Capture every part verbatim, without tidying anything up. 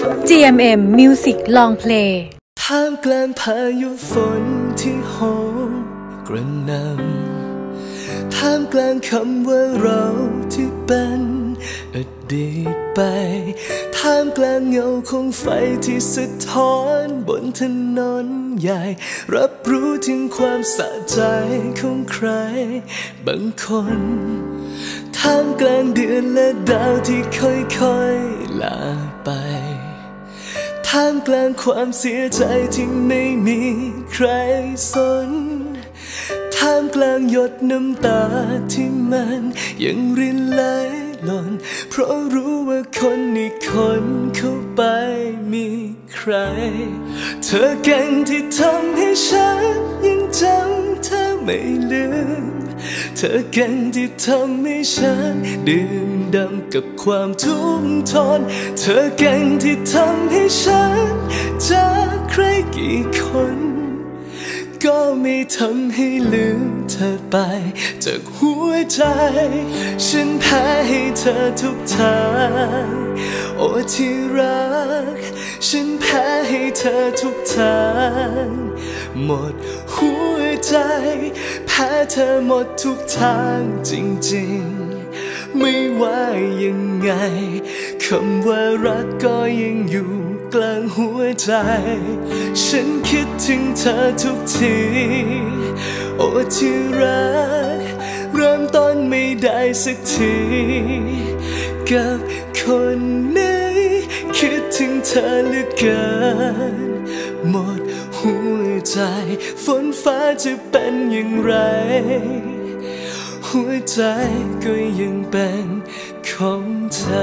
จี เอ็ม เอ็ม Music Long Play ท่ามกลางพายุฝนที่โหมกระหน่ำท่ามกลางคำว่าเราที่เป็นอดีตไปท่ามกลางเงาของไฟที่สะท้อนบนถนนใหญ่รับรู้ถึงความสะใจของใครบางคนท่ามกลางเดือนและดาวที่ค่อยๆลาไปท่ามกลางความเสียใจที่ไม่มีใครสนท่ามกลางหยดน้ำตาที่มันยังรินไหลหล่นเพราะรู้ว่าคนอีกคนเข้าไปมีใครเธอเก่งที่ทำให้ฉันยังจำเธอไม่ลืมเธอเก่งที่ทำให้ฉันดื่มด่ำกับความทุกข์ทนเธอเก่งที่ทำให้ฉันจากใครกี่คนก็ไม่ทำให้ลืมเธอไปจากหัวใจฉันแพ้ให้เธอทุกทางโอ้ที่รักฉันแพ้ให้เธอทุกทางหมดหัวใจแพ้เธอหมดทุกทางจริงๆไม่ว่ายังไงคำว่ารักก็ยังอยู่กลางหัวใจฉันคิดถึงเธอทุกทีโอ้ที่รักเริ่มต้นไม่ได้สักทีกับคนนี้คิดถึงเธอเหลือเกินหมดหัวใจฝนฟ้าจะเป็นอย่างไรหัวใจก็ยังเป็นของเธอ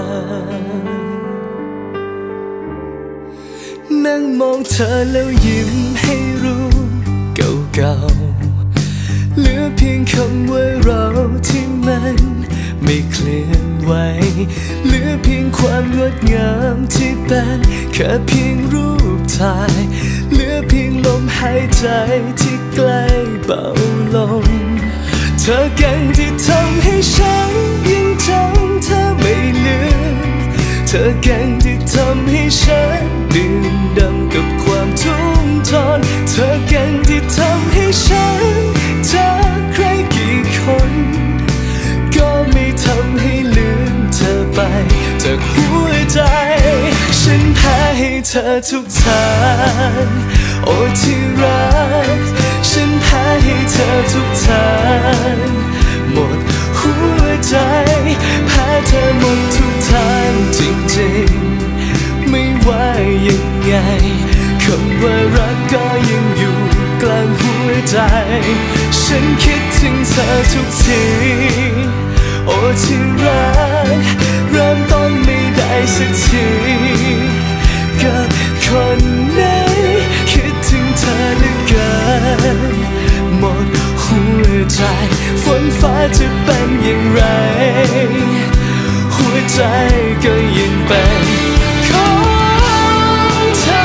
นั่งมองเธอแล้วยิ้มให้รู้เก่าๆเหลือเพียงคำว่าเราที่มันไม่เคลื่อนไหวเหลือเพียงความงดงามที่เป็นแค่เพียงรูปถ่ายเหลือเพียงลมหายใจที่ใกล้เบาลงเธอเก่งที่ทำให้ฉันยังจำเธอไม่ลืมเธอเก่งที่ทำให้ฉันดื่มด่ำกับความทุกข์ทนเธอเก่งที่ทำให้ฉันจากใครกี่คนก็ไม่ทำให้ลืมเธอไปจากหัวใจฉันแพ้ให้เธอทุกทางโอ้ที่รักฉันแพ้ให้เธอทุกทางหมดหัวใจแพ้เธอหมดทุกทางจริงๆไม่ว่ายังไงคำว่ารักก็ยังอยู่กลางหัวใจฉันคิดถึงเธอทุกทีโอ้ที่รักเริ่มต้นไม่ได้สักทีกับคนไหนคิดถึงเธอเหลือเกินหมดหัวใจฝนฟ้าจะเป็นอย่างไรหัวใจก็ยังเป็นของเธอ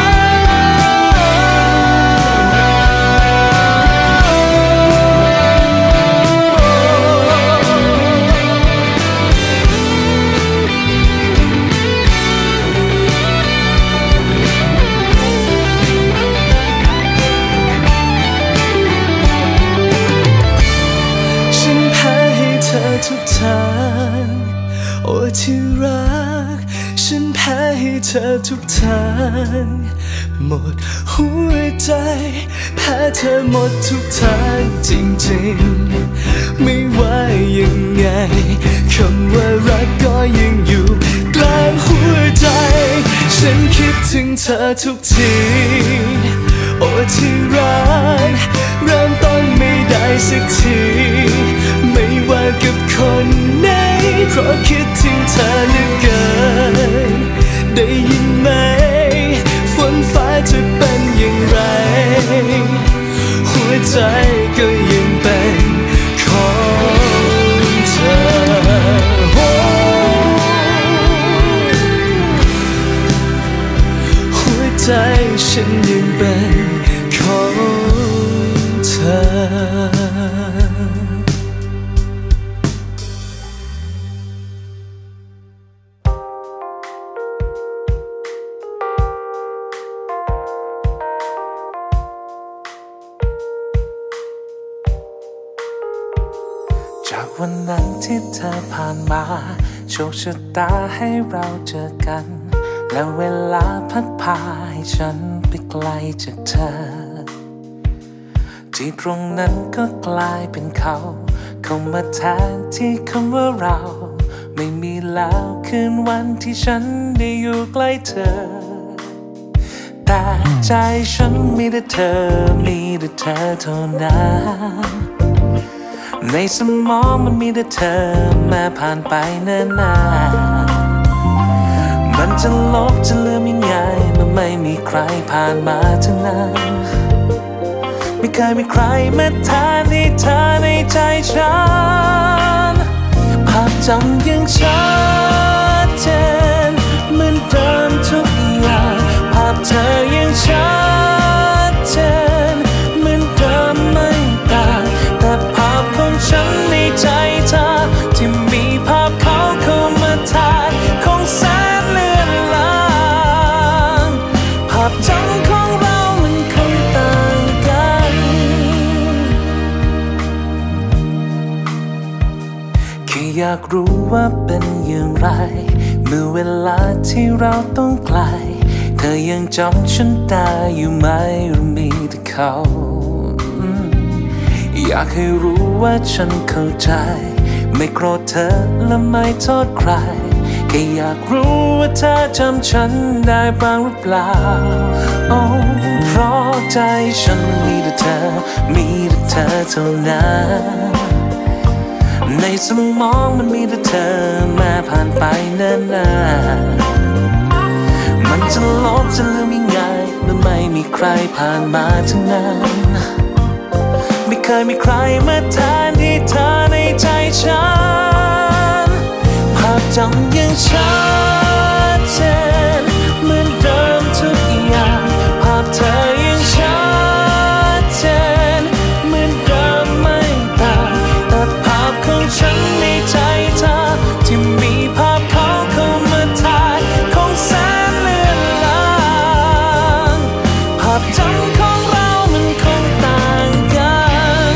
ทุกทางโอ้ที่รักฉันแพ้ให้เธอทุกทางหมดหัวใจแพ้เธอหมดทุกทางจริงๆไม่ว่ายังไงคำว่ารักก็ยังอยู่กลางหัวใจฉันคิดถึงเธอทุกทีโอ้ที่รักเริ่มต้นไม่ได้สักทีไม่ว่ากับคนไหนเพราะคิดถึงเธอเหลือเกินได้ยินไหมฝนฟ้าจะเป็นอย่างไรหัวใจก็ยังเป็นของเธอหัวใจฉันยังเป็นของเธอวันนั้นที่เธอผ่านมาโชคชะตาให้เราเจอกันแล้วเวลาพัดพาให้ฉันไปไกลจากเธอที่ตรงนั้นก็กลายเป็นเขาเข้ามาแทนที่คำว่าเราไม่มีแล้วคืนวันที่ฉันได้อยู่ใกล้เธอแต่ใจฉันมีแต่เธอมีแต่เธอเท่านั้นในสมองมันมีแต่เธอแม้ผ่านไปเนิ่นนานมันจะลบจะลืมยังไงมันไม่มีใครผ่านมาทั้งนั้นไม่เคยมีใครมาแทนที่เธอในใจฉันภาพจำยังชัดเจนเหมือนเดิมทุกอย่างภาพเธอยังชัดเจนเหมือนเดิมไม่ต่างแต่ภาพของฉันในใจเธอที่มีภาพเขาเข้ามาแทนคงแสนเลือนลางภาพจำของเรามันคงต่างกันแค่อยากรู้ว่าเป็นอย่างไรเมื่อเวลาที่เราต้องไกลเธอยังจำฉันได้อยู่ไหมหรือมีแต่เขาอยากให้รู้ว่าฉันเข้าใจไม่โกรธเธอและไม่โทษใครแค่อยากรู้ว่าเธอจำฉันได้บ้างหรือเปล่าโอ้เพราะใจฉันมีแต่เธอมีแต่เธอเท่านั้นในสมองมันมีแต่เธอแม้ผ่านไปเนิ่นนานมันจะลบจะลืมยังไงมันไม่มีใครผ่านมาทั้งนั้นไม่เคยมีใครมาแทนที่เธอในใจฉันภาพจำยังชัดเจนเหมือนเดิมทุกอย่างภาพเธอยังชัดเจนเหมือนเดิมไม่ต่างแต่ภาพของฉันในใจเธอที่มีภาพเขาเข้ามาแทนคงแสนเลือนลางภาพจำของเรามันคงต่างกัน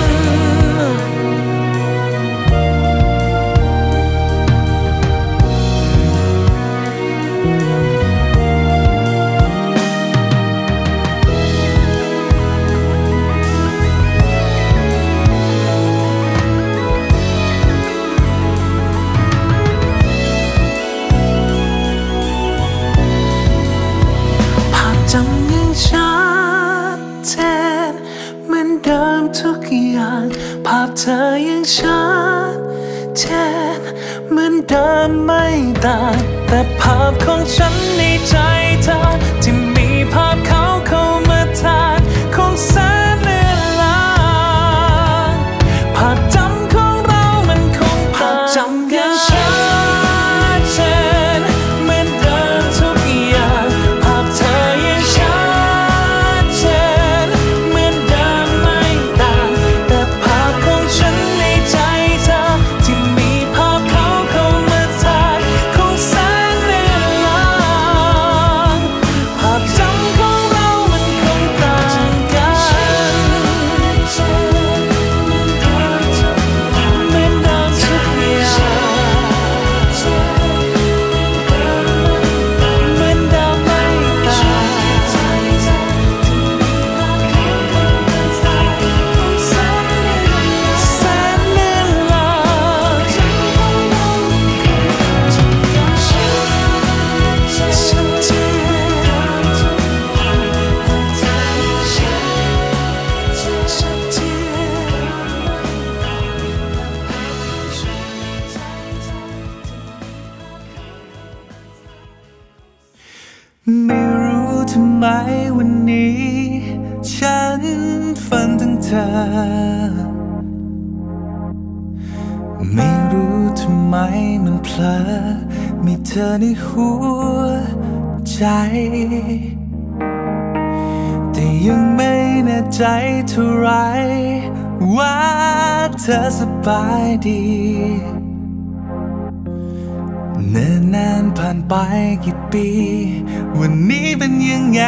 จำยังชัดเจนเหมือนเดิมทุกอย่างภาพเธอยังชัดเจนเหมือนเดิมไม่ต่างแต่ภาพของฉันในใจเธอที่มีภาพเขาเข้ามาแทนคงแสนเลือนลางภาพจำของเรามันคงต่างจำยังชัดเจนเหมือนเดิมทุกอย่างภาพเธอยังชัดเจนเหมือนเดิมไม่ต่างแต่ภาพของฉันในใจเธอที่มีภาพเขาเข้ามาแทนคงแสนเลือนลางภาพจำของเรามันคงต่างกันเหมือนเดิมทุกอย่างเหมือนเดิมไม่ต่างแสนเลือนลางฉันเจ็ไม่รู้ทำไมวันนี้ฉันฝันถึงเธอไม่รู้ทำไมมันเพลอมีเธอในหัวใจแต่ยังไม่แน่ใจเท่าไรว่าเธอสบายดีเนิ่นนานผ่านไปกี่ปีวันนี้เป็นยังไง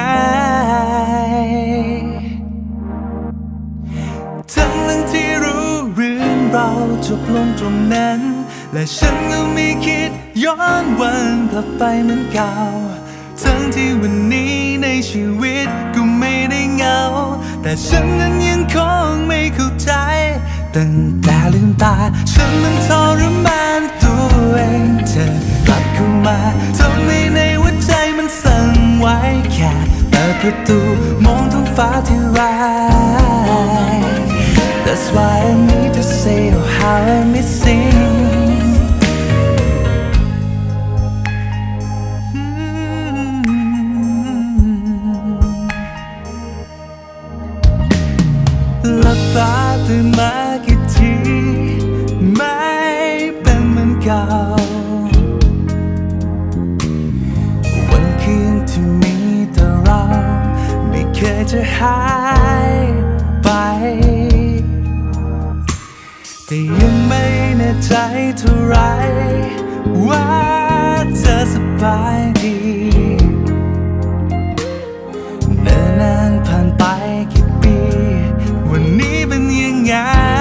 ทั้งทั้งที่รู้เรื่องเราจบลงตรงนั้นและฉันก็ไม่คิดย้อนวันกลับไปเหมือนเก่าทั้งที่วันนี้ในชีวิตก็ไม่ได้เหงาแต่ฉันนั้นยังคงไม่เข้าใจตั้งแต่ลืมตาฉันมันทรมานตัวเองเธอกลับเข้ามาทำให้ในหัวใจมันสั่นไหวแค่เปิดประตูมองท้องฟ้าที่ไร That's why I need to say oh how I miss youหลับตาตื่นมากี่ทีไม่เป็นเหมือนเก่าวันคืนที่มีแต่เราไม่เคยจะหายไปแต่ยังไม่แน่ใจเท่าไรว่าเธอสบายดีเนิ่นนานผ่านไปกี่ปีวันนี้เป็นยังไง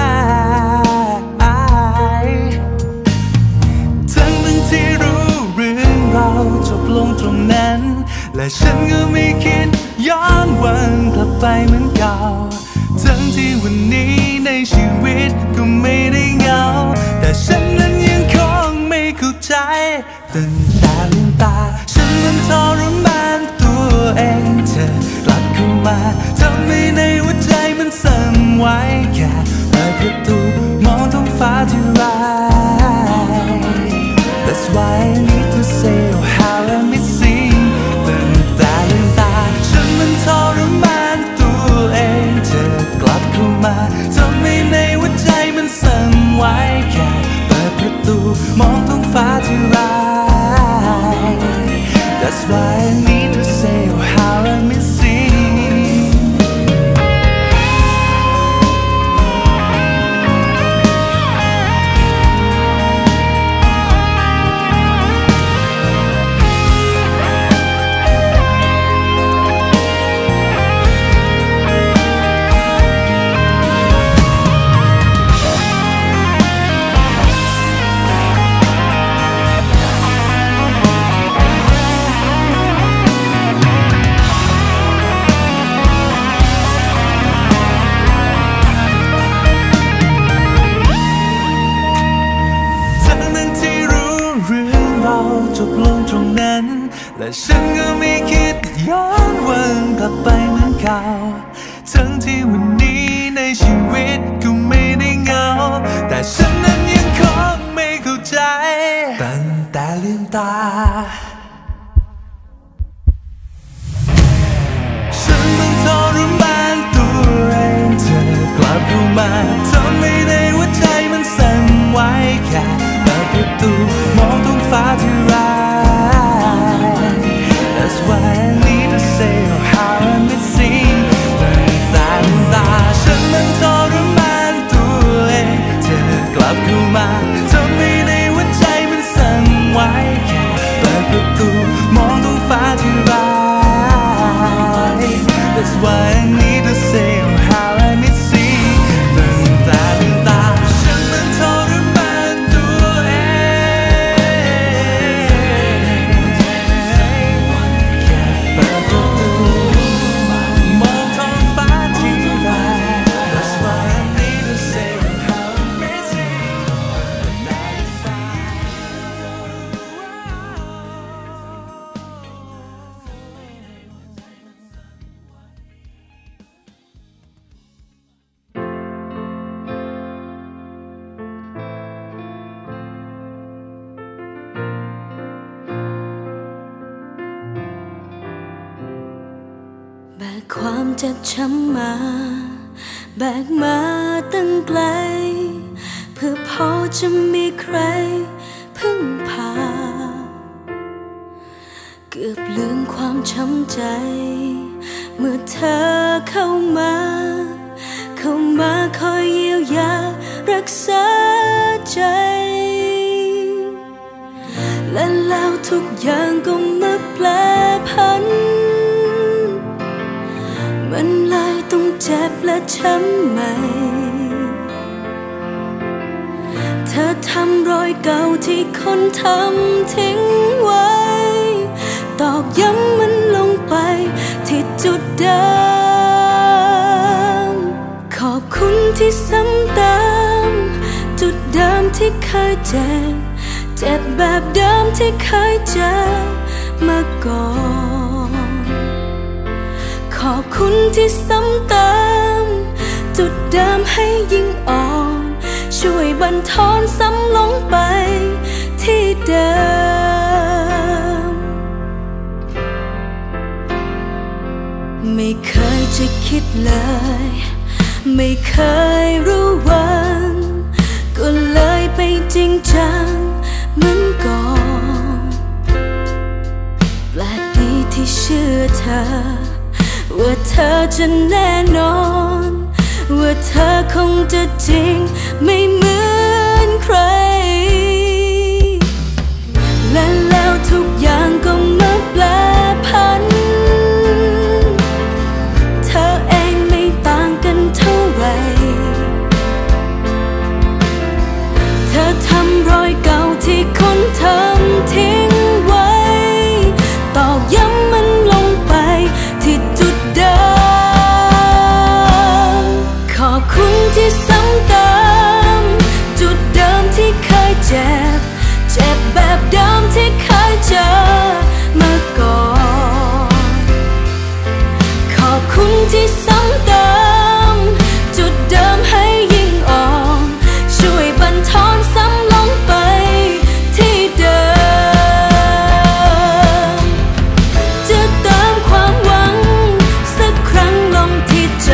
ทั้งทั้งที่รู้เรื่องเราจบลงตรงนั้นและฉันก็ไม่คิดย้อนวันกลับไปเหมือนเก่าทั้งที่วันนี้ในชีวิตก็ไม่ได้เหงาแต่ฉันนั้นยังคงไม่เข้าใจตั้งแต่ลืมตาฉันมันทรมานตัวเองเธอกลับเข้ามาทำให้ในหัวใจมันสั่นไหวแค่เปิดประตูมองท้องฟ้าที่ไร That's why I need to say oh how I miss you ตั้งแต่ลืมตาฉันมันทรมานตัวเองเธอกลับเข้ามาทำให้ในหัวใจมันสั่นไหวแค่เปิดประตูมองท้องฟ้าที่ไร That's why I need to say oh how I miss youจบลงตรงนั้นและฉันก็ไม่คิดย้อนวันกลับไปเหมือนเก่าทั้งที่วันนี้ในชีวิตก็ไม่ได้เหงาแต่ฉันนั้นยังคงไม่เข้าใจตั้งแต่ลืมตาฉันต้องทรมานตัวเองเธอกลับเข้ามาทำให้ในหัวใจมันสั่นไหวแค่เปิดประตูมองท้องฟ้าที่ไร That's why I need to say oh how I miss you ตั้งแต่ลืมตาฉันมันทรมานตัวเองเธอกลับเข้ามาทำให้ในหัวใจมันสั่นไหวแค่เปิดประตูมองท้องฟ้าที่ไร That's why I need to say oh how I miss you ตั้งแต่ลืมตาฉันมันทรมานตัวเองแค่เปิดประตูมองท้องฟ้าที่ไร That's why I need to say oh how I miss you แบกความเจ็บช้ำมาแบกมาตั้งไกลเพื่อพอจะมีใครพึ่งพาเกือบลืมความช้ำใจเมื่อเธอเข้ามาเข้ามาคอยเยียวยารักษาใจและแล้วทุกอย่างก็มาแปรผันมันเลยต้องเจ็บและช้ำใหม่ทำรอยเก่าที่คนทำทิ้งไว้ตอกย้ำมันลงไปที่จุดเดิมขอบคุณที่ซ้ำเติมจุดเดิมที่เคยเจ็บเจ็บแบบเดิมที่เคยเจอมาก่อนขอบคุณที่ซ้ำเติมจุดเดิมให้ยิ่งอ่อนช่วยบั่นทอนซ้ำลงไปที่เดิมไม่เคยจะคิดเลยไม่เคยรู้วันก็เลยไปจริงจังเหมือนก่อนแปลกดีที่เชื่อเธอว่าเธอจะแน่นอนว่าเธอคงจะจริงไม่เหมือนใครและแล้วทุกอย่างก็มาแปรผันเธอเองไม่ต่างกันเท่าไหร่เธอทำรอยเก่าที่คนทำทิ้งไว้ตอกย้ำมันลงไปที่จุดเดิมขอบคุณที่ซ้ำเติมจุดเดิมที่เคยเจ็บเจ็บแบบเดิมที่เคยเจอมาก่อนขอบคุณที่ซ้ำเติมจุดเดิมให้ยิ่งอ่อนช่วยบั่นทอนซ้ำลงไปที่เดิมจะเติมความหวังสักครั้งลงที่ใจ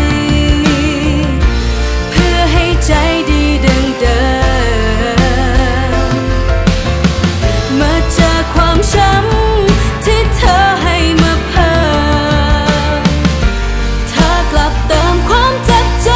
เพื่อให้ใจดีดังเดิมมาเจอความช้ำที่เธอให้มาเพิ่มเธอกลับเติมความเจ็บใจ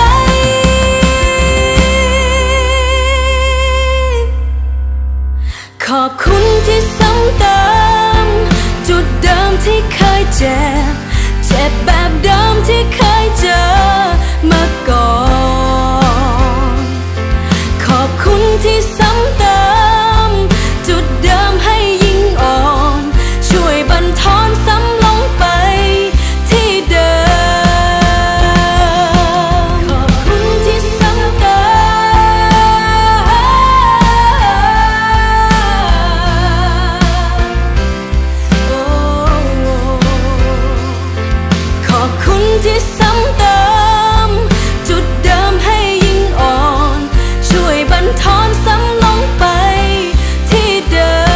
ขอบคุณที่ซ้ำเติมจุดเดิมที่เคยเจ็บเจ็บแบบเดิมที่เคยเจอมาก่อนขอบคุณที่ซ้ำเติมจุดเดิมให้ยิ่งอ่อนช่วยบั่นทอนซ้ำลงไปที่เดิมขอบคุณที่ซ้ำเติมขอบคุณที่ซ้ำเติมจุดเดิมให้ยิ่งอ่อนช่วยบั่นทอนซ้ำลงไปที่เดิม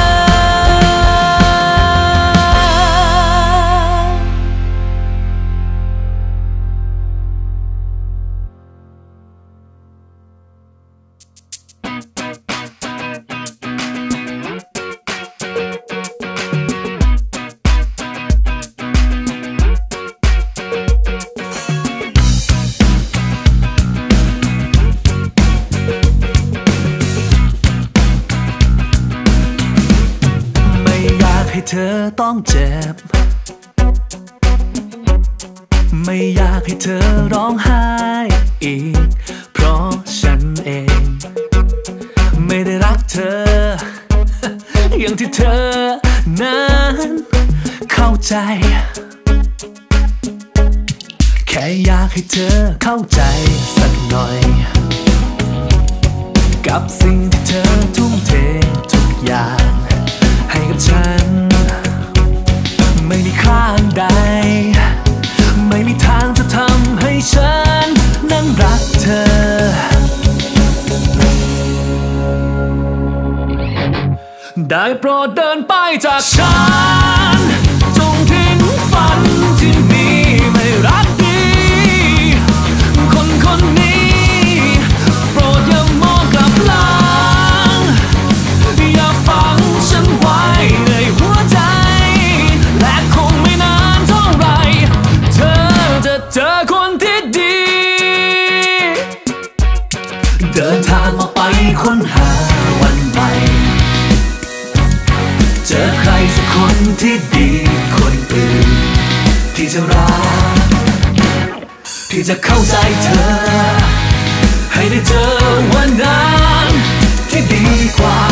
ไม่อยากให้เธอต้องเจ็บไม่อยากให้เธอร้องไห้อีกเพราะฉันเองไม่ได้รักเธอ อย่างที่เธอนั้นเข้าใจแค่อยากให้เธอเข้าใจสักหน่อยกับสิ่งที่เธอทุ่มเททุกอย่างให้กับฉันไม่มีค่าใดไม่มีทางจะทำให้ฉันนั้นรักเธอได้โปรดเดินไปจากฉันจงทิ้งฝันที่มีไม่รักดีคนคนนี้โปรดอย่ามองกลับหลังอย่าฝังฉันไว้ในหัวใจและคงไม่นานเท่าไหร่เธอจะเจอคนที่ดีเดินทางออกไปค้นหาวันใหม่เจอใครสักคนที่ดีคนอื่นที่จะรักที่จะเข้าใจเธอให้ได้เจอวันนั้นที่ดีกว่า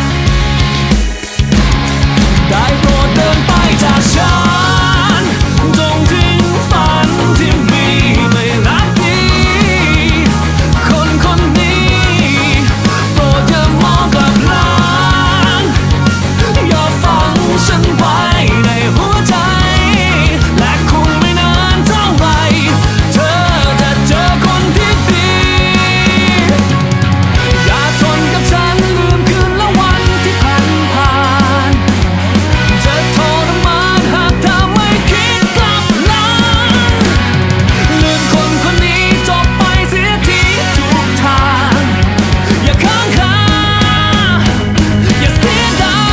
ได้โปรดเดินไปจากฉันจงทิ้งฝันที่มีไม่รักดีคนคนนี้โปรดอย่ามองกลับหลังอย่าฝังฉันไว้ในหัวใจและคงไม่นานเท่าไรเธอจะเจอคนที่ดีอย่าทนกับฉันลืมคืนและวันที่ผ่านผ่านจะทรมานหากเธอไม่คิดกลับหลังลืมคนคนนี้จบไปเสียทีทุกทางอย่าค้างคาอย่าเสียดาย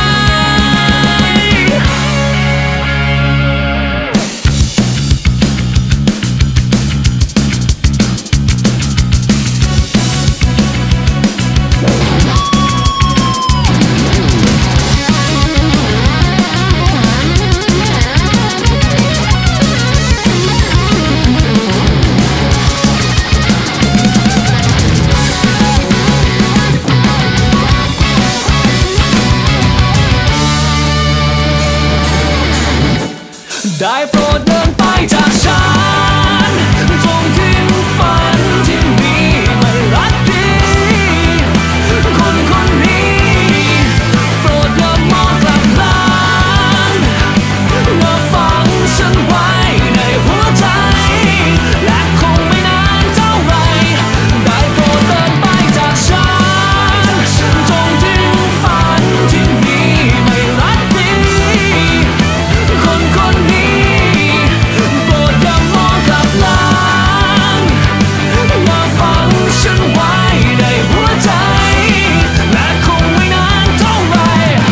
ได้โปรดเดินไปจากฉันจงทิ้งฝันที่มีไม่รักดีคนคนนี้โปรดอย่ามองกลับหลังอย่าฝังฉันไว้ในหัวใจและคงไม่นานเท่าไรได้โปรดเดินไปจากฉันจงทิ้งฝันที่มีไม่รักดีคนคนนี้โปรดอย่ามองกลับหลังอย่าฝังฉันไว้ในหัวใจและคงไม่นานเท่าไร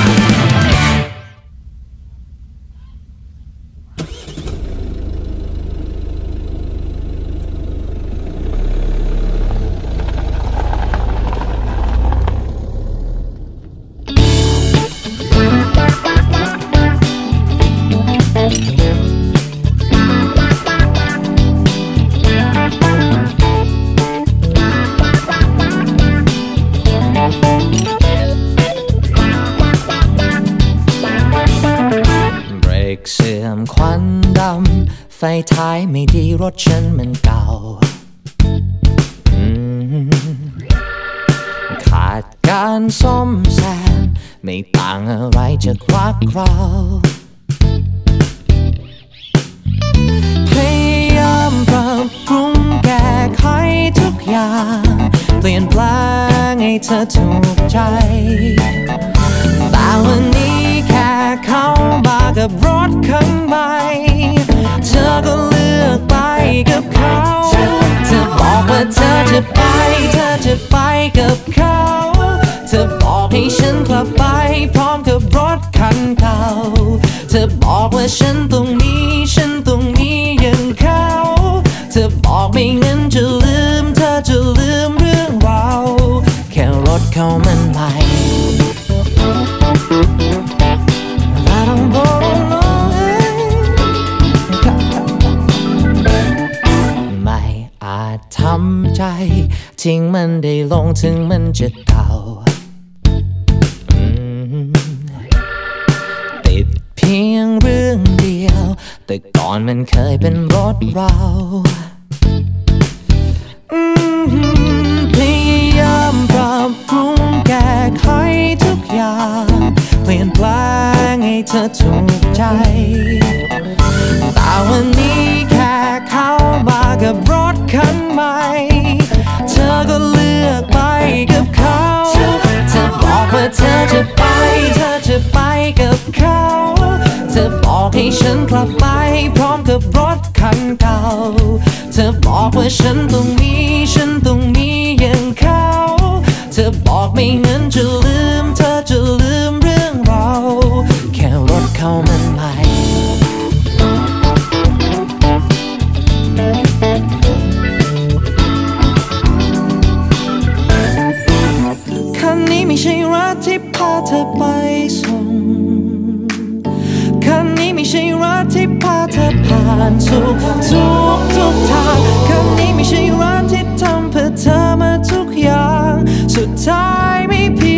เบรกเสื่อมควันดำไฟท้ายไม่ดีรถฉันมันเก่าอืมขาดการซ่อมแซมไม่ต่างอะไรจากรักเราพยายามปรับปรุงแก้ไขทุกอย่างเปลี่ยนแปลงให้เธอถูกใจแต่วันนี้แค่เข้ามากับรถคันใหม่เธอก็เลือกไปกับเขาเธอบอกว่าเธอจะไปเธอจะไปกับเขาเธอบอกให้ฉันกลับไปพร้อมกับรถคันเก่าเธอบอกว่าฉันต้องมีฉันต้องมีอย่างเขาเธอบอกไม่งั้นจะลืมเธอจะลืมเรื่องเราแค่รถเขามันใหม่ไม่อาจทำใจทิ้งมันได้ลงถึงมันจะเก่าอืมติดเพียงเรื่องเดียวแต่ก่อนมันเคยเป็นรถเราอืมพยายามปรับปรุงแก้ไขทุกอย่างเปลี่ยนแปลงให้เธอถูกใจแต่วันนี้แค่เข้ามากับรถคันใหม่เธอก็เลือกไปกับเขาเธอบอกว่าเธอจะไปเธอจะไปกับเขาเธอบอกให้ฉันกลับไปพร้อมกับรถคันเก่าเธอบอกว่าฉันต้องมีฉันต้องมีอย่างเขาเธอบอกไม่งั้นจะลืมเธอจะลืมเรื่องเราแค่รถเขามันใหม่คันนี้ไม่ใช่รถที่พาเธอไปส่งคันนี้ไม่ใช่รถที่พาเธอผ่านทุกทุกทุกทางคันนี้ไม่ใช่รถที่ทำเพื่อเธอมาทุกอย่างสุดท้ายไม่เพียง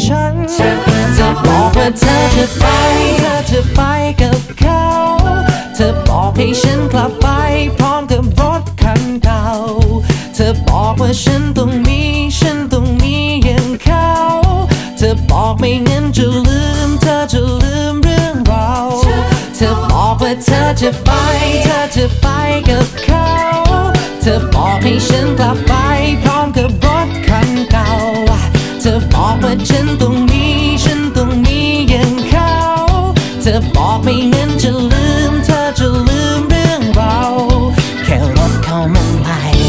ฉันจะบอกว่าเธอจะไปเธอจะไปกับเขาเธอบอกให้ฉันกลับไปพร้อมกับรถคันเก่าเธอบอกว่าฉันต้องมีฉันต้องมีอย่างเขาเธอบอกไม่งั้นจะลืมเธอจะลืมเรื่องเราเธอบอกว่าเธอจะไปเธอจะไปกับเขาเธอบอกให้ฉันกลับไปพร้อมกับรถคันเก่าเธอบอกว่าฉันต้องมีฉันต้องมีอย่างเขาเธอบอกไม่งั้นจะลืมเธอจะลืมเรื่องเราแค่รถเขามันไป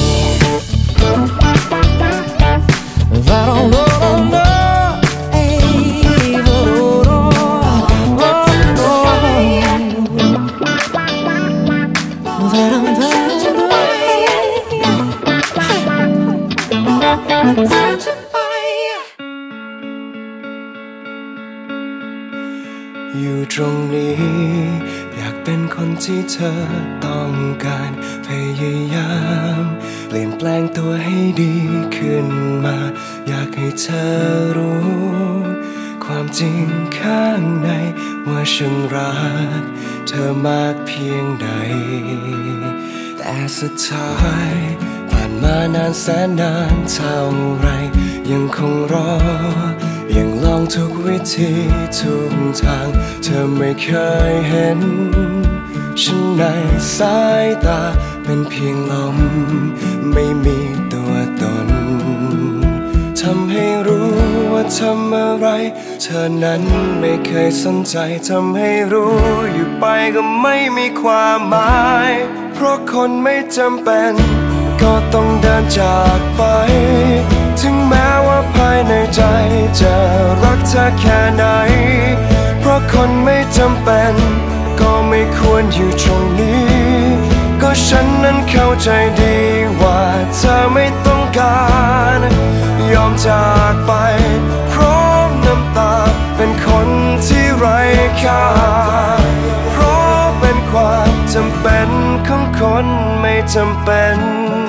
อยู่ตรงนี้อยากเป็นคนที่เธอต้องการพยายามเปลี่ยนแปลงตัวให้ดีขึ้นมาอยากให้เธอรู้ความจริงข้างในว่าฉันรักเธอมากเพียงใดแต่สุดท้ายผ่านมานานแสนนานเท่าไรยังคงรอยังลองทุกวิธีทุกทางเธอไม่เคยเห็นฉันในสายตาเป็นเพียงลมไม่มีตัวตนทำให้รู้ว่าทำอะไรเธอนั้นไม่เคยสนใจทำให้รู้อยู่ไปก็ไม่มีความหมายเพราะคนไม่จำเป็นก็ต้องเดินจากไปถึงแม้ว่าภายในใจจะรักเธอแค่ไหนเพราะคนไม่จำเป็นก็ไม่ควรอยู่ตรงนี้ก็ฉันนั้นเข้าใจดีว่าเธอไม่ต้องการยอมจากไปพร้อมน้ำตาเป็นคนที่ไร้ค่าเพราะเป็นความจำเป็นของคนไม่จำเป็น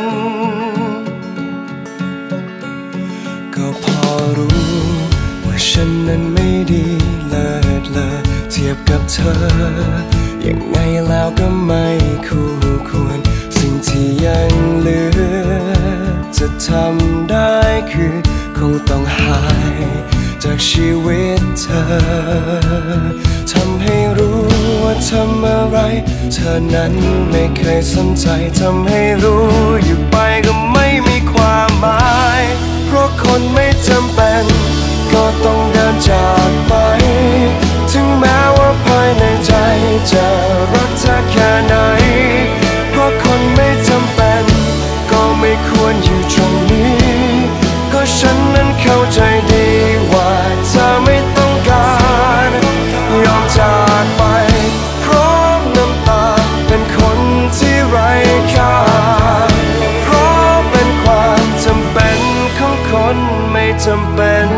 ก็พอรู้ว่าฉันนั้นไม่ดีเลิศเลอเทียบกับเธอยังไงแล้วก็ไม่คู่ควรสิ่งที่ยังเหลือจะทำได้คือคงต้องหายจากชีวิตเธอทำให้รู้ว่าทำอะไรเธอนั้นไม่เคยสนใจทำให้รู้อยู่ไปก็ไม่มีความหมายเพราะคนไม่จำเป็นก็ต้องเดินจากไปถึงแม้ว่าภายในใจจะรักเธอแค่ไหนเพราะคนไม่จำเป็นก็ไม่ควรอยู่ตรงนี้ก็ฉันนั้นเข้าใจดีว่าเธอไม่ต้องการยอมจากไปพร้อมน้ำตาเป็นคนที่ไร้ค่าเพราะเป็นความจำเป็นของคนไม่จำเป็น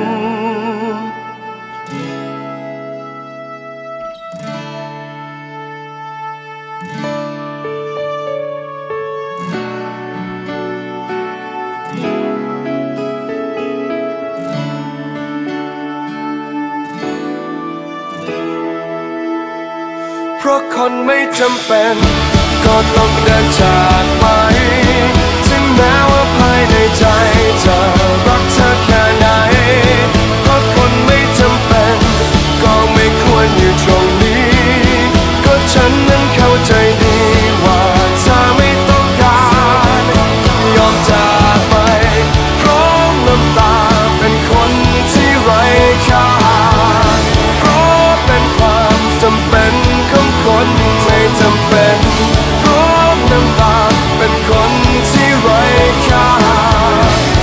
เพราะคนไม่จำเป็นก็ต้องเดินจากไปถึงแม้ว่าภายในใจจะรักเธอแค่ไหนเพราะคนไม่จำเป็นก็ไม่ควรอยู่ตรงนี้ก็ฉันนั้นเข้าใจดีว่าเธอไม่ต้องการยอมจากไปพร้อมน้ำตาเป็นคนที่ไร้ค่าเพราะเป็นความจำเป็นคนไม่จำเป็นพร้อมน้ำตาเป็นคนที่ไร้ค่า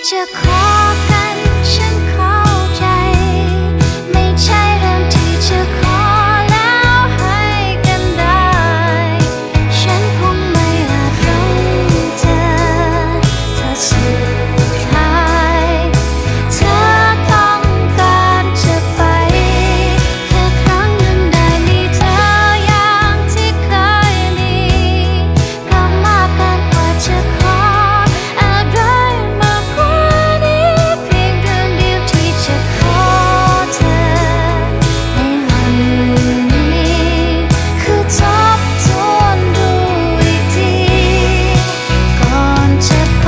จะขอกันฉันเข้าใจไม่ใช่เรื่องที่จะขอแล้วให้กันได้ฉันคงไม่อาจรักเธอถ้าสุดท้ายเธอต้องการจะไปแค่ครั้งหนึ่งได้มีเธออย่างที่เคยมีก็มากเกินกว่าจะขออะไรมากกว่านี้เพียงเรื่องเดียวที่จะขอเธอในวันนี้คือทบทวนดูอีกทีก่อนจะไป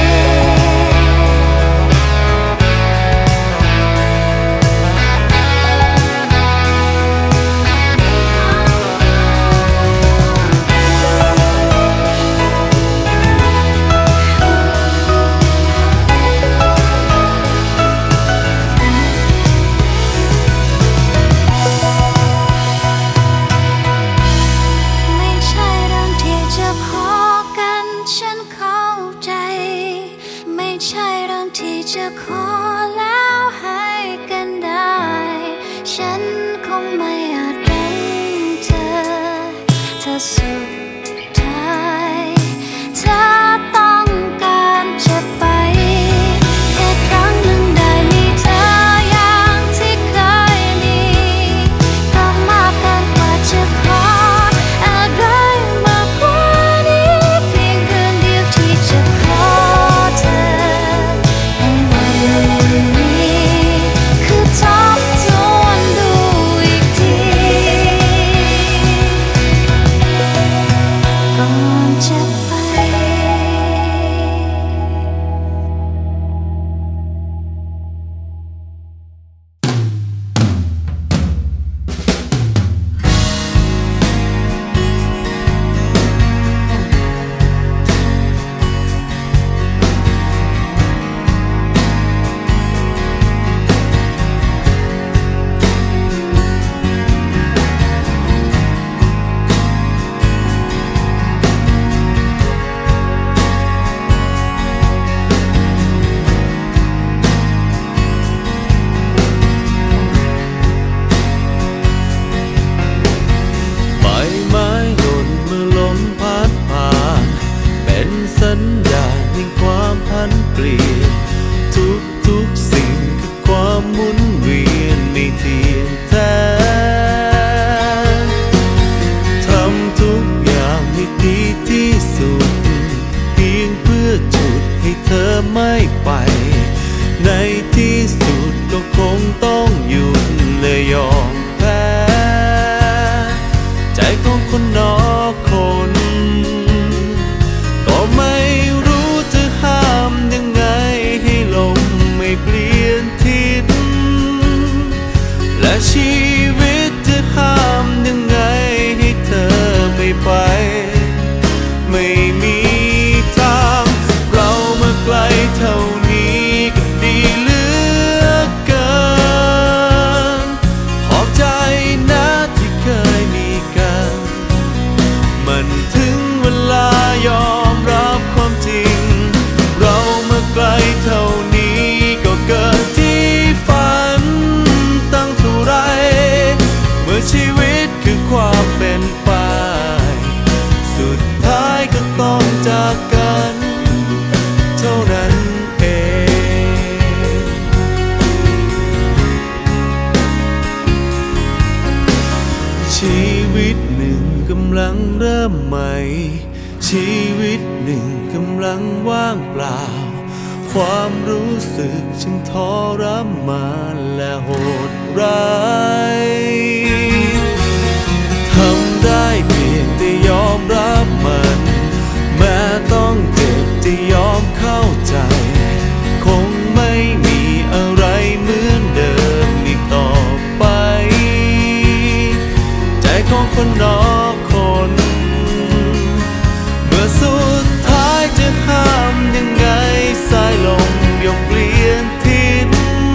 ไม่ใช่เรื่องที่จะขอกันฉันเข้าใจไม่ใช่เรื่องที่จะขอแล้วให้กันได้ฉันคงไม่อาจรักเธอถ้าสุดท้ายเธอต้องการจะไปแค่ครั้งหนึ่งได้มีเธออย่างที่เคยมีก็มากเกินกว่าจะขออะไรมากกว่านี้เพียงเรื่องเดียวที่จะขอเธอในวันนี้คือทบทวนดูอีกทีก่อนจะไปใบไม้หล่นเมื่อลมพัดผ่านเป็นสัญญาณแห่งความพันเปลี่ยนทุกทุกๆสิ่งคือความหมุนเวียนไม่เที่ยงแท้ทำทุกอย่างให้ดีที่สุดเพียงเพื่อจุดให้เธอไม่ไปในที่สุดก็คงต้องหยุดและยอมแพ้ใจของคนนอกคน ก็ไม่รู้จะห้ามยังไงให้ลมไม่เปลี่ยนทิศและชีวิตจะห้ามยังไงให้เธอไม่ไปไม่มีทางเรามาไกลเท่านี้ก็ดีเหลือเกินขอบใจนะที่เคยมีกันมันถึงเวลายอมรับความจริงเรามาไกลเท่านี้ก็เกินที่ฝันตั้งเท่าไรเมื่อชีวิตคือความเป็นไปสุดท้ายก็ต้องจากกันเท่านั้นเองชีวิตหนึ่งกำลังเริ่มใหม่ชีวิตหนึ่งกำลังว่างเปล่าความรู้สึกช่างทรมานและโหดร้ายทำได้เพียงแต่ยอมรับมันแม้ต้องเจ็บจะยอมเข้าใจคงไม่มีอะไรเหมือนเดิมอีกต่อไปใจของคนนอกคน เมื่อสุดท้ายจะห้ามยังไงสายลมยกเปลี่ยนทิศ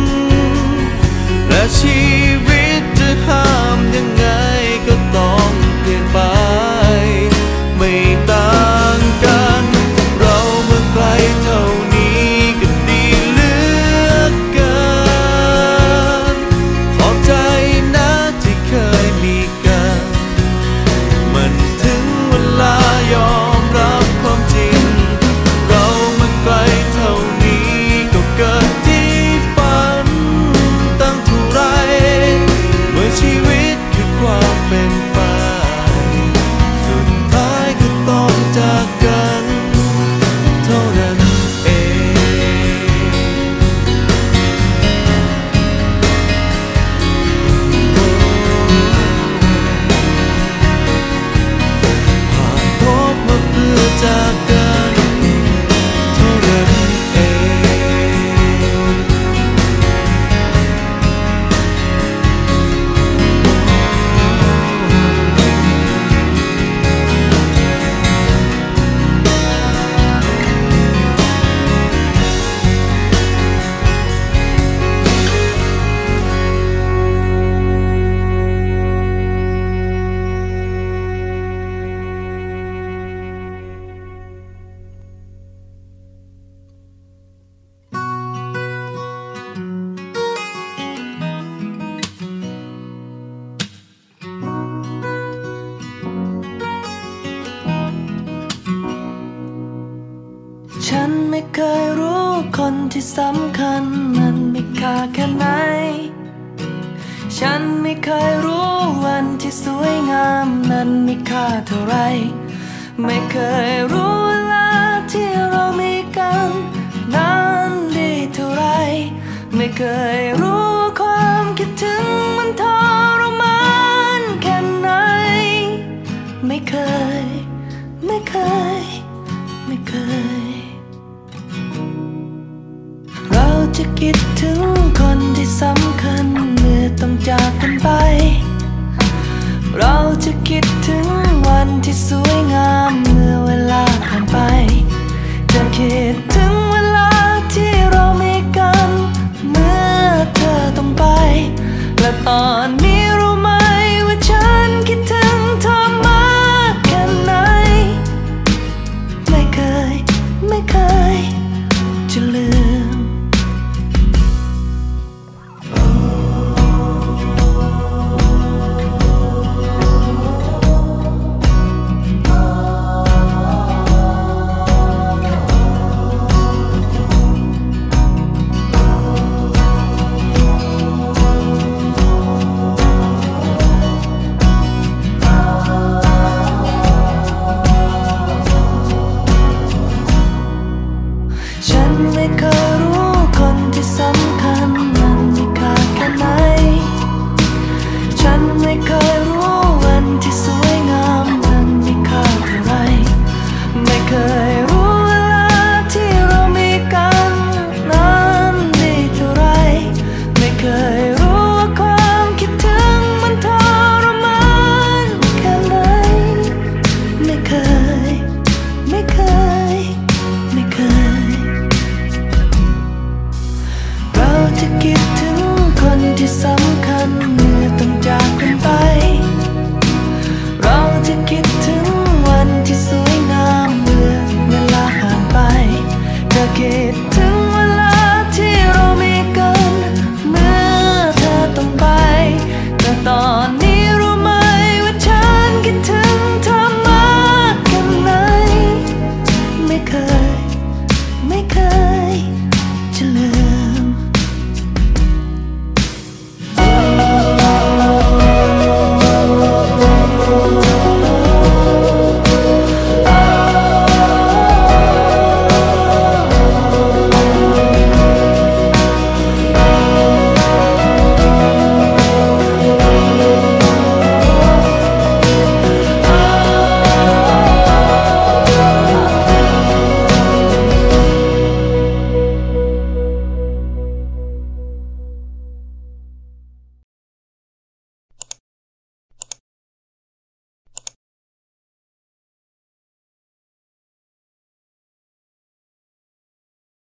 และชีวิตจะห้ามยังไงก็ต้องเปลี่ยนไปไม่ต่างจากกันเท่านั้นเองฉันไม่เคยรู้คนที่สำคัญนั้นมีค่าแค่ไหนฉันไม่เคยรู้วันที่สวยงามนั้นมีค่าเท่าไรไม่เคยรู้เวลาที่เรามีกันนั้นดีเท่าไรไม่เคยรู้ความคิดถึงมันทรมานแค่ไหนไม่เคยไม่เคยไม่เคยเราจะคิดถึงคนที่สำคัญเมื่อต้องจากกันไปเราจะคิดถึงวันที่สวยงามเมื่อเวลาผ่านไป